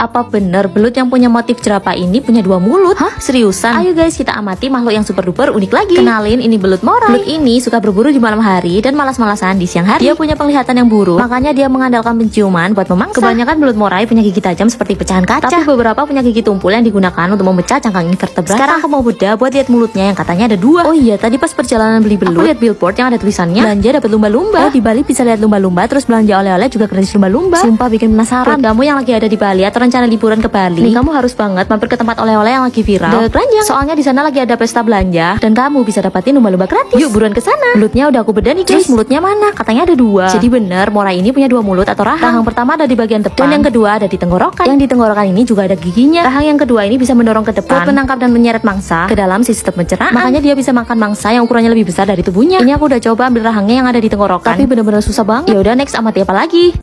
apa bener belut yang punya motif jerapah ini punya dua mulut? Hah? Seriusan? Ayo guys, kita amati makhluk yang super duper unik lagi. Kenalin, ini belut moray. Belut ini suka berburu di malam hari dan malas-malasan di siang hari. Dia punya penglihatan yang buruk, makanya dia mengandalkan penciuman buat memangsa. Kebanyakan belut moray punya gigi tajam seperti pecahan kaca, tapi beberapa punya gigi tumpul yang digunakan untuk memecah cangkang invertebrata. Sekarang aku mau bedah buat lihat mulutnya yang katanya ada dua. Oh iya, tadi pas perjalanan beli belut, aku lihat billboard yang ada tulisannya belanja dapat lumba-lumba. Oh, di Bali bisa lihat lumba-lumba, terus belanja oleh-oleh juga gratis lumba-lumba. Sumpah bikin penasaran. Buat kamu yang lagi ada di Bali atau rencana liburan ke Bali, nih kamu harus banget mampir ke tempat oleh-oleh yang lagi viral, Keranjang. Soalnya di sana lagi ada pesta belanja dan kamu bisa dapatin lumba-lumba gratis. Yuk buruan ke sana. Belutnya udah aku bedah nih guys. Terus mulutnya mana? Katanya ada dua. Jadi bener, moray ini punya dua mulut atau rahang. Rahang pertama ada di bagian depan dan yang kedua ada di tenggorokan. Yang di tenggorokan ini juga ada giginya. Rahang yang kedua ini bisa mendorong ke depan buat menangkap dan menyeret mangsa ke dalam sistem pencernaan. Makanya dia bisa makan mangsa yang ukurannya lebih besar dari tubuhnya. Ini aku udah coba ambil rahangnya yang ada di tenggorokan, tapi bener-bener susah banget. Ya udah, next amati apa lagi?